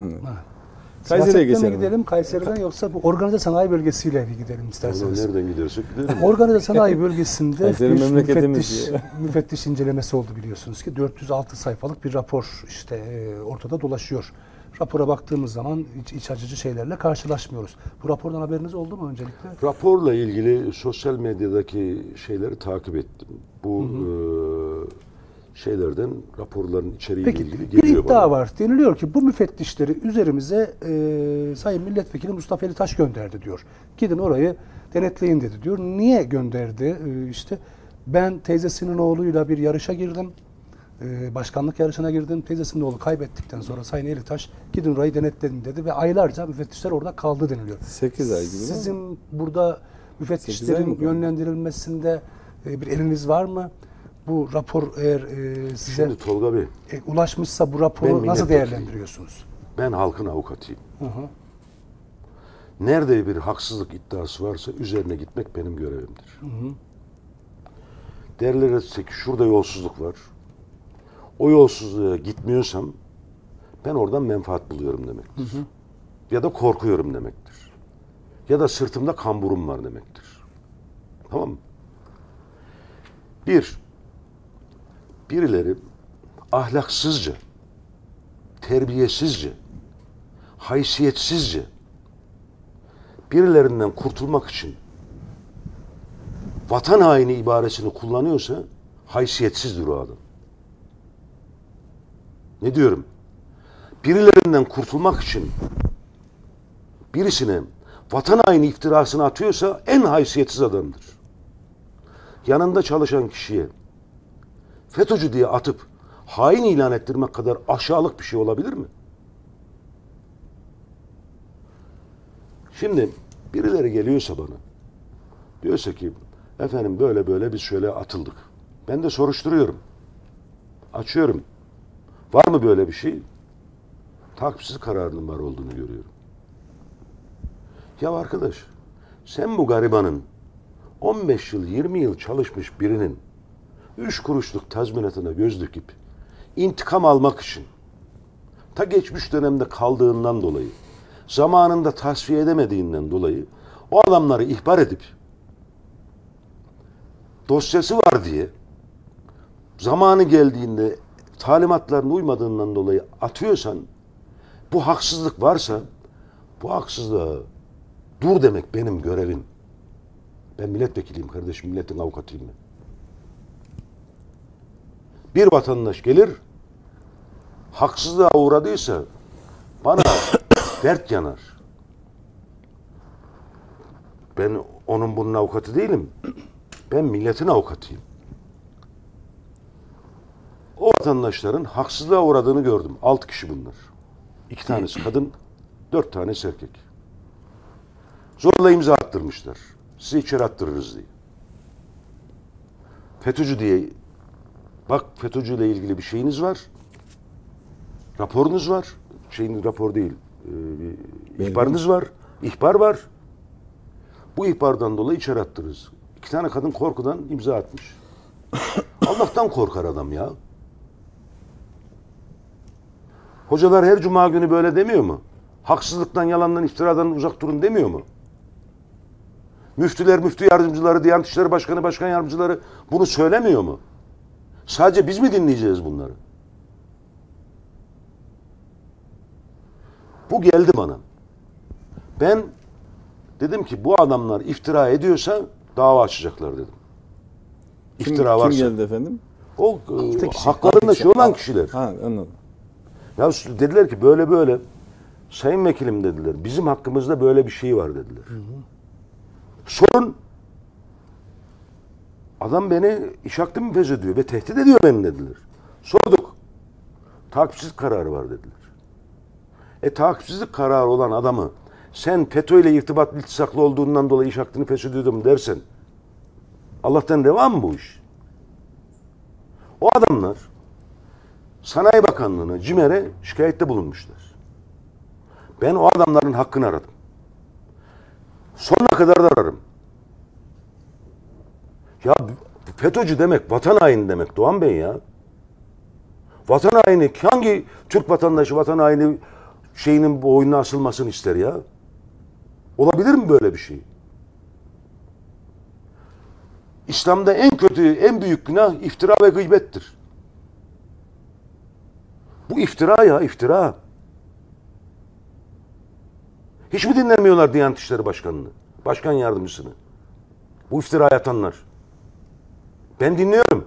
Ha. Kayseri'ye Siyasetten mi geçelim. gidelim Kayseri'den, yoksa bu organize sanayi bölgesiyle bir gidelim isterseniz. Nereden gidersek gidelim. Organize sanayi bölgesinde Kayseri bir memleketimiz diyor. müfettiş incelemesi oldu biliyorsunuz ki. 406 sayfalık bir rapor ortada dolaşıyor. Rapora baktığımız zaman iç açıcı şeylerle karşılaşmıyoruz. Bu rapordan haberiniz oldu mu öncelikle? Raporla ilgili sosyal medyadaki şeyleri takip ettim. Bu şeylerden, raporların içeriğiyle Peki ilgili bir geliyor iddia bana. var. Deniliyor ki bu müfettişleri üzerimize Sayın Milletvekili Mustafa Ali Taş gönderdi diyor. Gidin orayı denetleyin dedi diyor. Niye gönderdi? İşte ben teyzesinin oğluyla bir yarışa girdim. Başkanlık yarışına girdim. Teyzesinin oğlu kaybettikten sonra Sayın Ali Taş gidin orayı denetleyin dedi ve aylarca müfettişler orada kaldı deniliyor. 8 ay gibi değil mi? Sizin burada 8 ay müfettişlerin mı kaldı? yönlendirilmesinde bir eliniz var mı? Bu rapor eğer size Şimdi Tolga Bey, ulaşmışsa bu Ben raporu nasıl milletvekiliyim. değerlendiriyorsunuz? ben halkın avukatıyım. Hı hı. Nerede bir haksızlık iddiası varsa üzerine gitmek benim görevimdir. Derler ki şurada yolsuzluk var. O yolsuzluğa gitmiyorsam ben oradan menfaat buluyorum demektir. Ya da korkuyorum demektir. Ya da sırtımda kamburum var demektir. Tamam mı? Birileri ahlaksızca, terbiyesizce, haysiyetsizce birilerinden kurtulmak için vatan haini ibaresini kullanıyorsa haysiyetsizdir o adam. Ne diyorum? Birilerinden kurtulmak için birisine vatan haini iftirasını atıyorsa en haysiyetsiz adamdır. Yanında çalışan kişiye FETÖ'cü diye atıp hain ilan ettirmek kadar aşağılık bir şey olabilir mi? Şimdi birileri geliyorsa bana, diyorsa ki efendim böyle böyle biz şöyle atıldık. Ben de soruşturuyorum. Açıyorum. Var mı böyle bir şey? Takipsizlik kararının var olduğunu görüyorum. Ya arkadaş, sen bu garibanın 15 yıl, 20 yıl çalışmış birinin 3 kuruşluk tazminatına göz dikip intikam almak için ta geçmiş dönemde kaldığından dolayı, zamanında tasfiye edemediğinden dolayı o adamları ihbar edip dosyası var diye zamanı geldiğinde talimatlarına uymadığından dolayı atıyorsan, bu haksızlık varsa bu haksızlığa dur demek benim görevim. Ben milletvekiliyim kardeşim, milletin avukatıyım ben. Bir vatandaş gelir, haksızlığa uğradıysa bana dert yanar. Ben onun bunun avukatı değilim. Ben milletin avukatıyım. O vatandaşların haksızlığa uğradığını gördüm. 6 kişi bunlar. 2 tanesi kadın, 4 tanesi erkek. Zorla imza attırmışlar. Sizi içeri attırırız diye. FETÖ'cü diye, bak FETÖ'cüyle ilgili bir şeyiniz var. Raporunuz var. Rapor değil. Bir ihbarınız var. İhbar var. Bu ihbardan dolayı içeri attırırız. 2 tane kadın korkudan imza atmış. Allah'tan korkar adam ya. Hocalar her cuma günü böyle demiyor mu? Haksızlıktan, yalandan, iftiradan uzak durun demiyor mu? Müftüler, müftü yardımcıları, Diyanet İşleri Başkanı, başkan yardımcıları bunu söylemiyor mu? Sadece biz mi dinleyeceğiz bunları? Bu geldi bana. Ben dedim ki bu adamlar iftira ediyorsa dava açacaklar dedim. İftira varsa. Kim geldi efendim? O kişi. haklarında şey olan kişiler. Ha, anladım. Ya dediler ki böyle böyle, sayın vekilim dediler, bizim hakkımızda böyle bir şey var dediler. Sorun. Adam beni iş hakkımı feshediyor ve tehdit ediyor beni dediler. Sorduk. Takipsizlik kararı var dediler. Takipsizlik kararı olan adamı sen FETÖ ile irtibatlı iltisaklı olduğundan dolayı iş hakkını feshediyordum dersen Allah'tan reva mı bu iş? O adamlar Sanayi Bakanlığı'na, CİMER'e şikayette bulunmuşlar. Ben o adamların hakkını aradım. Sonuna kadar da ararım. Ya FETÖ'cü demek vatan haini demek Doğan Bey ya. Vatan haini, hangi Türk vatandaşı vatan haini şeyinin boynuna asılmasını ister ya. Olabilir mi böyle bir şey? İslam'da en kötü, en büyük günah iftira ve gıybettir. Bu iftira ya, iftira. Hiç mi dinlemiyorlar Diyanet İşleri Başkanı'nı, başkan yardımcısını? Bu iftira atanlar. Ben dinliyorum.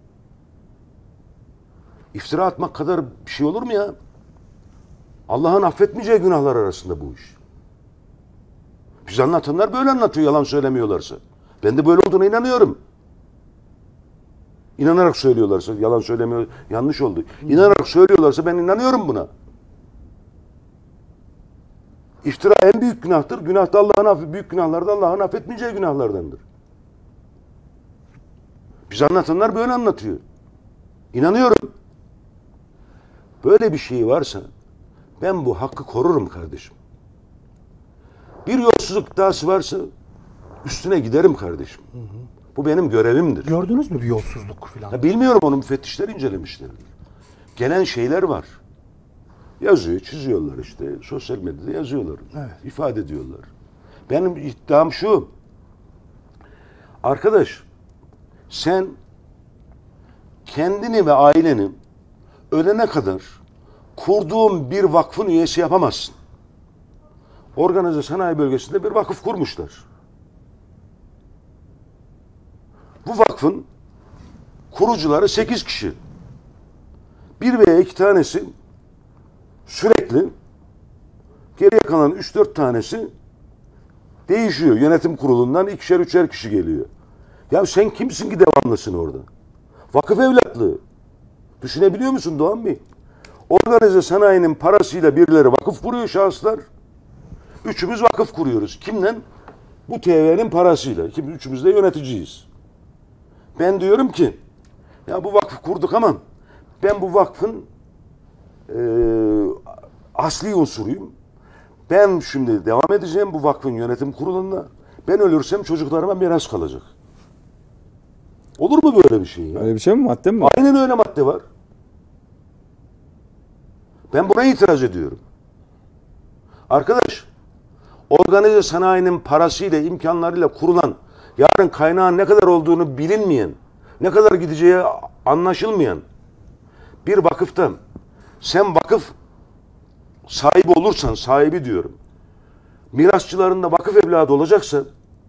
İftira atmak kadar bir şey olur mu ya? Allah'ın affetmeyeceği günahlar arasında bu iş. Bize anlatanlar böyle anlatıyor, yalan söylemiyorlarsa. Ben de böyle olduğuna inanıyorum. İnanarak söylüyorlarsa, yalan söylemiyor, yanlış oldu. İnanarak söylüyorlarsa ben inanıyorum buna. İftira en büyük günahtır. Günah da büyük günahlar da Allah'ın affetmeyeceği günahlardandır. Bize anlatanlar böyle anlatıyor. İnanıyorum. Böyle bir şey varsa ben bu hakkı korurum kardeşim. Bir yolsuzluk iddiası varsa üstüne giderim kardeşim. Bu benim görevimdir. Gördünüz mü bir yolsuzluk falan? Ya bilmiyorum, onu müfettişler incelemişler. Gelen şeyler var. Yazıyor, çiziyorlar işte. Sosyal medyada yazıyorlar. Evet. İfade ediyorlar. Benim iddiam şu. Arkadaş, sen kendini ve aileni ölene kadar kurduğun bir vakfın üyesi yapamazsın. Organize sanayi bölgesinde bir vakıf kurmuşlar. Bu vakfın kurucuları 8 kişi. Bir veya iki tanesi sürekli, geriye kalan 3-4 tanesi değişiyor. Yönetim kurulundan 2'şer 3'er kişi geliyor. Ya sen kimsin ki devamlısın orada? Vakıf evlatlığı. Düşünebiliyor musun Doğan Bey? Organize sanayinin parasıyla birileri vakıf kuruyor, şahıslar. Üçümüz vakıf kuruyoruz. Kimden? Bu TV'nin parasıyla. Üçümüz de yöneticiyiz. Ben diyorum ki, ya bu vakıf kurduk ama ben bu vakfın asli unsuruyum. Ben şimdi devam edeceğim bu vakfın yönetim kurulunda. Ben ölürsem çocuklarıma miras kalacak. Olur mu böyle bir şey ya? Öyle bir şey mi? Madde mi? Aynen öyle madde var. Ben buna itiraz ediyorum. Arkadaş, organize sanayinin parasıyla, imkanlarıyla kurulan, yarın kaynağın ne kadar olduğunu bilinmeyen, ne kadar gideceği anlaşılmayan bir vakıfta sen vakıf sahibi olursan, sahibi diyorum, mirasçılarında vakıf evladı olacaksa,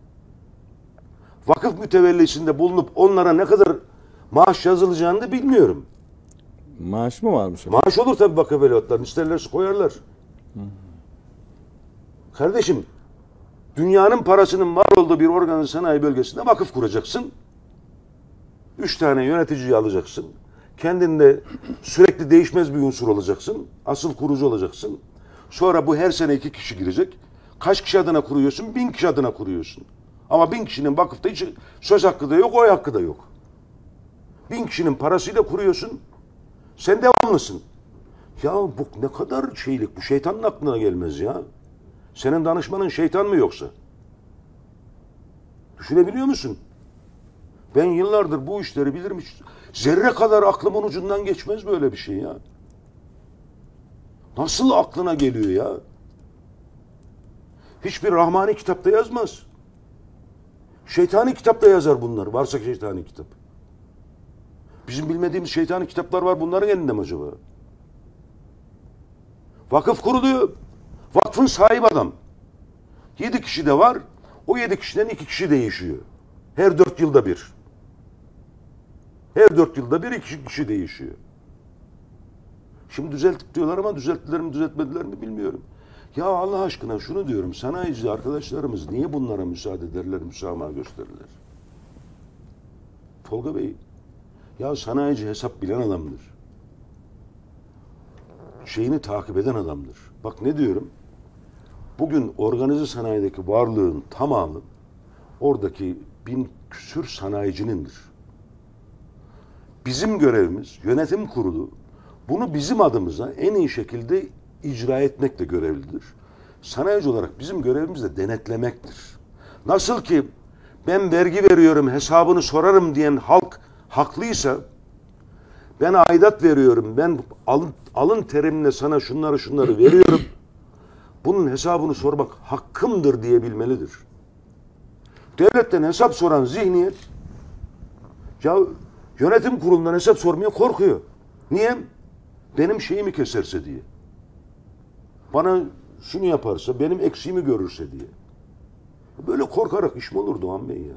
vakıf mütevellisinde bulunup onlara ne kadar maaş yazılacağını da bilmiyorum. Maaş mı varmış? Maaş olur tabii vakıf evlatlarının, isterlerse koyarlar. Kardeşim, dünyanın parasının var olduğu bir organize sanayi bölgesinde vakıf kuracaksın. 3 tane yöneticiyi alacaksın. Kendinde sürekli değişmez bir unsur olacaksın. Asıl kurucu olacaksın. Sonra bu her sene 2 kişi girecek. Kaç kişi adına kuruyorsun? 1000 kişi adına kuruyorsun. Ama 1000 kişinin vakıfta hiç söz hakkı da yok, oy hakkı da yok. 1000 kişinin parasıyla kuruyorsun. Sen devamlısın. Ya bu ne kadar şeylik, bu şeytanın aklına gelmez ya. Senin danışmanın şeytan mı yoksa? Düşünebiliyor musun? Ben yıllardır bu işleri bilirim. Zerre kadar aklımın ucundan geçmez böyle bir şey ya. Nasıl aklına geliyor ya? Hiçbir rahmani kitapta yazmaz. Şeytani kitapta yazar bunlar. Varsa şeytani kitap. Bizim bilmediğimiz şeytani kitaplar var. Bunların elinde mi acaba? Vakıf kuruluyor. Vakfın sahibi adam. 7 kişi de var. O 7 kişiden 2 kişi değişiyor. Her 4 yılda bir. Her 4 yılda bir 2 kişi değişiyor. Şimdi düzelttik diyorlar ama düzelttiler mi düzeltmediler mi bilmiyorum. Ya Allah aşkına şunu diyorum. Sanayici arkadaşlarımız niye bunlara müsaade ederler, müsamaha gösterirler? Tolga Bey, ya sanayici hesap bilen adamdır. Şeyini takip eden adamdır. Bak ne diyorum? Bugün organize sanayideki varlığın tamamı oradaki 1000 küsür sanayicinindir. Bizim görevimiz, yönetim kurulu bunu bizim adımıza en iyi şekilde icra etmekle görevlidir. Sanayici olarak bizim görevimiz de denetlemektir. Nasıl ki ben vergi veriyorum, hesabını sorarım diyen halk haklıysa, Ben aidat veriyorum. Ben alın terimle sana şunları veriyorum. Bunun hesabını sormak hakkımdır diyebilmelidir. Devletten hesap soran zihniyet ya yönetim kurulundan hesap sormaya korkuyor. Niye? Benim şeyimi keserse diye. Bana şunu yaparsa, benim eksiğimi görürse diye. Böyle korkarak iş mi olur Doğan Bey ya?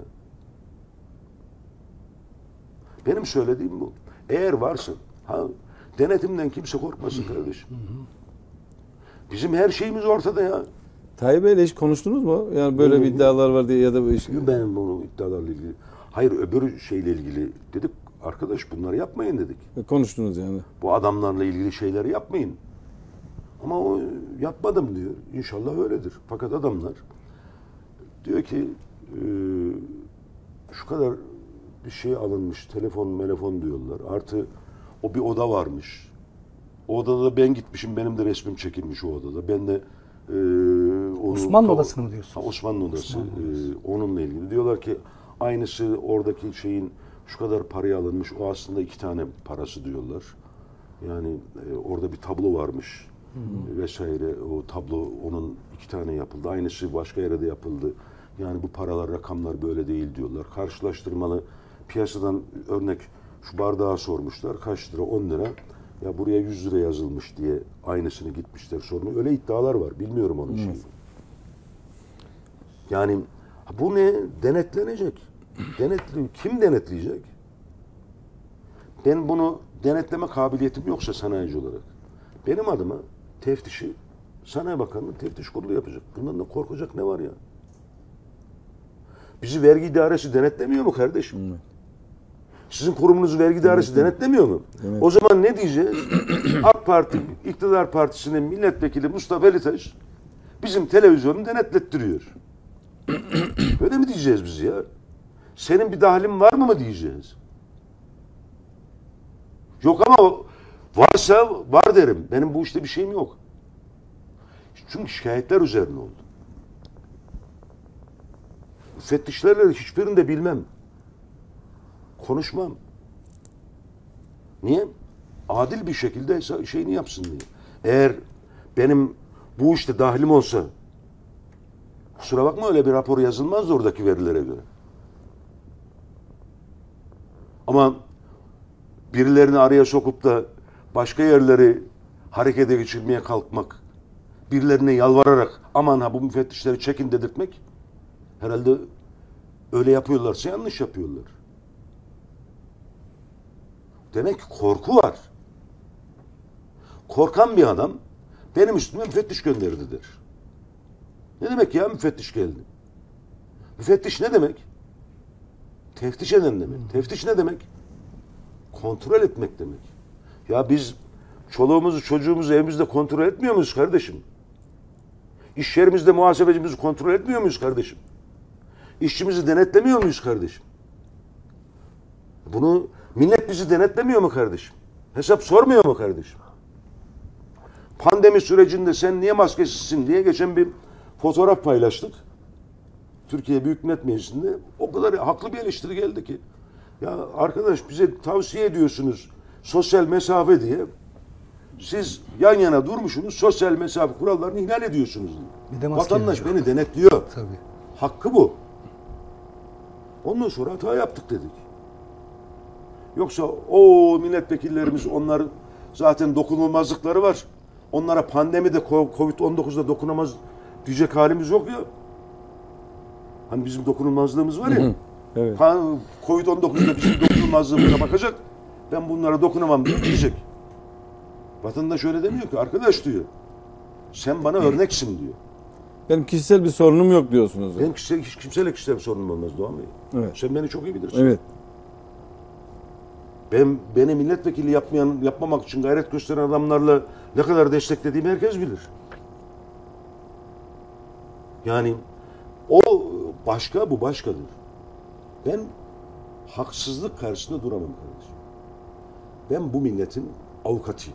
Benim söylediğim bu. Eğer varsa, denetimden kimse korkmasın kardeşim. Bizim her şeyimiz ortada ya. Tayyip Bey'le hiç konuştunuz mu? Yani böyle bir iddialar var diye ya da bu iş. Ben bunu iddialarla ilgili. Hayır, öbür şeyle ilgili dedik. Arkadaş bunları yapmayın dedik. Konuştunuz yani. Bu adamlarla ilgili şeyleri yapmayın. Ama o yapmadım diyor. İnşallah öyledir. Fakat adamlar diyor ki şu kadar bir şey alınmış. Telefon diyorlar. Artı o bir oda varmış. O odada da ben gitmişim. Benim de resmim çekilmiş o odada. Ben de Osmanlı Odası'nı mı diyorsunuz? Osmanlı Odası. Onunla ilgili. Diyorlar ki aynısı oradaki şeyin şu kadar paraya alınmış. O aslında 2 tane parası diyorlar. Yani orada bir tablo varmış. Vesaire. O tablo onun 2 tane yapıldı. Aynısı başka yerde yapıldı. Yani bu paralar, rakamlar böyle değil diyorlar. Karşılaştırmalı piyasadan örnek şu bardağı sormuşlar. Kaç lira? 10 lira. Ya buraya 100 lira yazılmış diye aynısını gitmişler sormuyor. Öyle iddialar var. Bilmiyorum onun şeyini. Yani bu ne? Denetlenecek. Kim denetleyecek? Ben bunu denetleme kabiliyetim yoksa sanayici olarak. Benim adıma teftişi Sanayi Bakanlığı teftiş kurulu yapacak. Bundan da korkacak ne var ya? Bizi vergi idaresi denetlemiyor mu kardeşim? Sizin kurumunuz vergi idaresi denetlemiyor mu? Evet. O zaman ne diyeceğiz? AK Parti, İktidar Partisi'nin milletvekili Mustafa Elitaş bizim televizyonu denetlettiriyor. Öyle mi diyeceğiz biz ya? Senin bir dahlin var mı diyeceğiz? Yok ama varsa var derim. Benim bu işte bir şeyim yok. Çünkü şikayetler üzerine oldu. Müfettişlerle hiçbirini de bilmem. Konuşmam. Niye? Adil bir şekilde şeyini yapsın diye. Eğer benim bu işte dahlim olsa kusura bakma öyle bir rapor yazılmaz oradaki verilere göre. Ama birilerini araya sokup da başka yerleri harekete geçirmeye kalkmak, birilerine yalvararak aman ha bu müfettişleri çekin dedirtmek herhalde öyle yapıyorlarsa yanlış yapıyorlar. Demek ki korku var. Korkan bir adam benim üstüme müfettiş gönderdi der. Ne demek ya müfettiş geldi? Müfettiş ne demek? Teftiş eden demek. Teftiş ne demek? Kontrol etmek demek. Ya biz çoluğumuzu çocuğumuzu evimizde kontrol etmiyor muyuz kardeşim? İş yerimizde muhasebecimizi kontrol etmiyor muyuz kardeşim? İşçimizi denetlemiyor muyuz kardeşim? Bunu millet bizi denetlemiyor mu kardeşim? Hesap sormuyor mu kardeşim? Pandemi sürecinde sen niye maskesizsin diye geçen bir fotoğraf paylaştık. Türkiye Büyük Millet Meclisi'nde o kadar haklı bir eleştiri geldi ki. Ya arkadaş bize tavsiye ediyorsunuz sosyal mesafe diye. Siz yan yana durmuşsunuz sosyal mesafe kurallarını ihlal ediyorsunuz diye. Vatandaş beni denetliyor. Tabii. Hakkı bu. Ondan sonra hata yaptık dedik. Yoksa o milletvekillerimiz onlar zaten dokunulmazlıkları var. Onlara pandemide Covid-19'da dokunamaz diyecek halimiz yok ya. Hani bizim dokunulmazlığımız var ya. Evet. Covid-19'da bizim dokunulmazlığımıza bakacak. Ben bunlara dokunamam diyecek. Vatandaş öyle demiyor ki. Arkadaş diyor. Sen bana örneksin diyor. Benim kişisel bir sorunum yok diyorsunuz. Benim hiç kimseyle kişisel bir sorunum olmaz Doğan Bey. Evet. Sen beni çok iyi bilirsin. Evet. Beni milletvekili yapmamak için gayret gösteren adamlarla ne kadar desteklediğimi herkes bilir. Yani o başka, bu başkadır. Ben haksızlık karşısında duramam kardeşim. Ben bu milletin avukatıyım.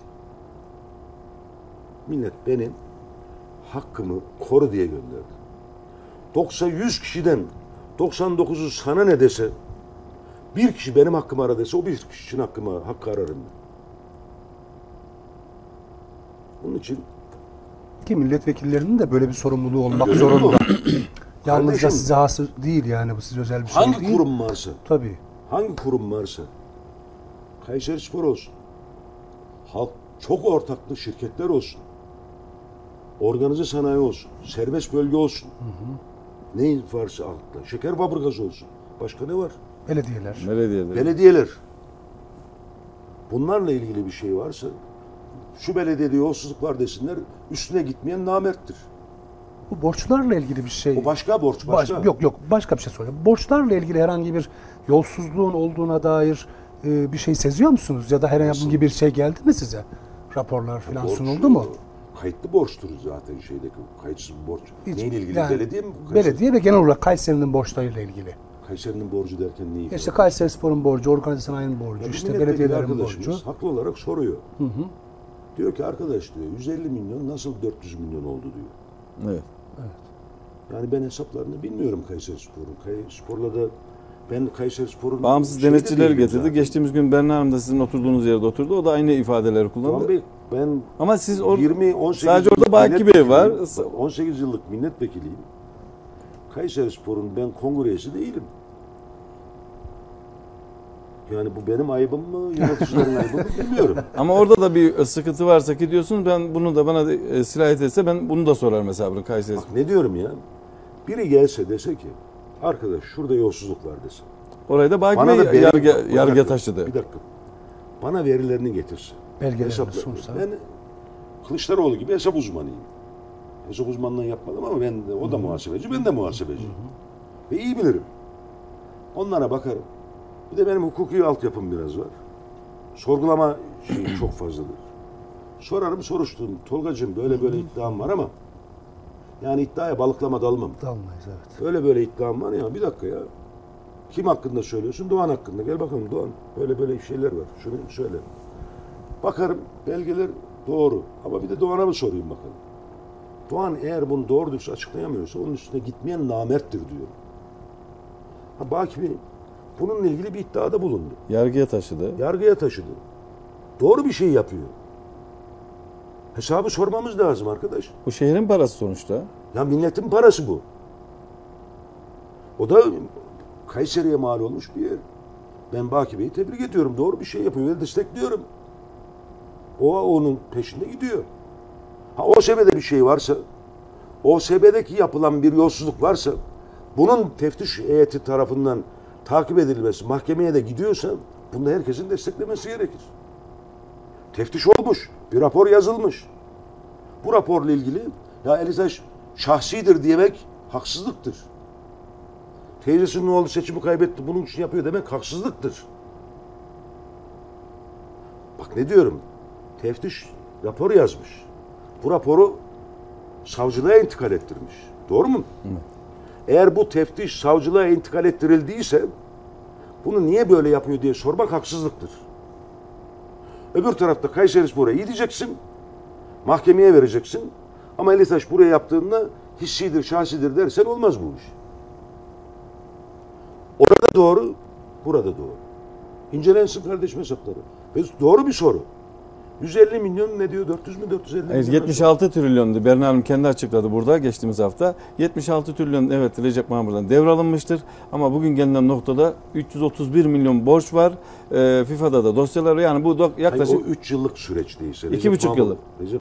Millet benim hakkımı koru diye gönderdi. 100 kişiden 99'u sana ne dese Bir kişi benim hakkımı ara dese o bir kişi için hakkı ararım ben. Onun için Ki milletvekillerinin de böyle bir sorumluluğu olmak Öyle mi bu? zorunda. Yalnızca Kardeşim, size has değil yani, bu size özel bir şey hangi değil. kurum varsa, Tabii. hangi kurum varsa, Kayserispor olsun, halk çok ortaklı şirketler olsun, organize sanayi olsun, serbest bölge olsun, ne varsa halkta, şeker fabrikası olsun, başka ne var? Belediyeler. Belediyeler. Belediyeler. Bunlarla ilgili bir şey varsa, şu belediyede yolsuzluk var desinler, üstüne gitmeyen namerttir. Bu borçlarla ilgili bir şey. O başka borç, başka. Yok başka bir şey soracağım. Borçlarla ilgili herhangi bir yolsuzluğun olduğuna dair bir şey seziyor musunuz? Ya da herhangi bir şey geldi mi size? Raporlar falan Borç, sunuldu mu? Kayıtlı borçtur zaten şeydeki, kayıtsız borç. Hiç- Neyle ilgili? yani Belediye mi? Belediye ve genel olarak Kayseri'nin borçlarıyla ilgili. Kayseri'nin borcu derken neyi? İşte Kayserispor'un borcu, organize sanayinin borcu, Ya bir işte milletvekili belediyelerin arkadaşımız borcu. haklı olarak soruyor. Diyor ki arkadaş diyor 150 milyon nasıl 400 milyon oldu diyor. Evet. Yani ben hesaplarını bilmiyorum Kayserispor'un. Kayserspor'la da ben Kayserispor'un Bağımsız şeyi de denetçiler değilim getirdi. zaten. Geçtiğimiz gün Berna Hanım da sizin oturduğunuz yerde oturdu. O da aynı ifadeleri kullandı. Doğan Bey, ben Ama siz 18 sadece orada yıllık Baki Bey var. milletvekiliyim. 18 yıllık milletvekiliyim. Kayserispor'un ben kongre üyesi değilim. Yani bu benim ayıbım mı, yöneticilerin ayıbı mı bilmiyorum. Ama orada da bir sıkıntı varsa ki diyorsun, ben bunu da bana sirayet etse ben bunu da sorarım hesabını Kayseri. Bak ne diyorum ya. Biri gelse dese ki arkadaş şurada yolsuzluk var dese. Orayı da Baki Bana Bey da benim- bir yargıya dakika, taşıdı. Bir dakika. Bana verilerini getirse. Belgelerini hesapla- sunsa. Ben Kılıçdaroğlu gibi hesap uzmanıyım. Hesap uzmanlığı yapmadım ama o da muhasebeci, ben de muhasebeci. Ve iyi bilirim. Onlara bakarım. Bir de benim hukuki altyapım biraz var. Sorgulama şeyi çok fazladır. Sorarım, soruştururum. Tolgacığım böyle böyle iddiam var ama yani iddiaya balıklama dalmam. Dalmayız, evet. Öyle böyle iddiam var ya, bir dakika ya. Kim hakkında söylüyorsun? Doğan hakkında. Gel bakalım Doğan. Böyle böyle şeyler var. Şunu söyle. Bakarım belgeler doğru. Ama bir de Doğan'a mı sorayım bakalım. Doğan eğer bunu doğru dürüst açıklayamıyorsa onun üstüne gitmeyen namerttir diyor. Ha, Baki Bey bununla ilgili bir iddiada bulundu. Yargıya taşıdı. Yargıya taşıdı. Doğru bir şey yapıyor. Hesabı sormamız lazım arkadaş. Bu şehrin parası sonuçta. Ya milletin parası bu. O da Kayseri'ye mal olmuş bir yer. Ben Baki Bey'i tebrik ediyorum. Doğru bir şey yapıyor ve destekliyorum. O onun peşinde gidiyor. Ha OSB'de bir şey varsa, OSB'deki yapılan bir yolsuzluk varsa, bunun teftiş heyeti tarafından takip edilmesi, mahkemeye de gidiyorsa, bunda herkesin desteklemesi gerekir. Teftiş olmuş, bir rapor yazılmış. Bu raporla ilgili ya Elizaş şahsidir demek haksızlıktır. Teyzesinin oğlu seçimi kaybetti, bunun için yapıyor demek haksızlıktır. Bak ne diyorum, teftiş rapor yazmış. Bu raporu savcılığa intikal ettirmiş. Doğru mu? Evet. Eğer bu teftiş savcılığa intikal ettirildiyse bunu niye böyle yapıyor diye sormak haksızlıktır. Öbür tarafta Kayserispor'a iyi diyeceksin, mahkemeye vereceksin. Ama Elitaş buraya yaptığında hissidir, şahsidir dersen olmaz bu iş. Orada doğru, burada doğru. İncelensin kardeşim hesapları. Ve doğru bir soru. 150 milyon ne diyor? 400 mü? 450 milyon? Evet, 76 trilyondu. Berna Hanım kendi açıkladı burada geçtiğimiz hafta. 76 trilyon evet Recep Mahmur'dan devralınmıştır. Ama bugün gelinen noktada 331 milyon borç var. FIFA'da da dosyaları, yani bu yaklaşık Hayır, o 3 yıllık süreç değilse. 2,5 yıllık. Recep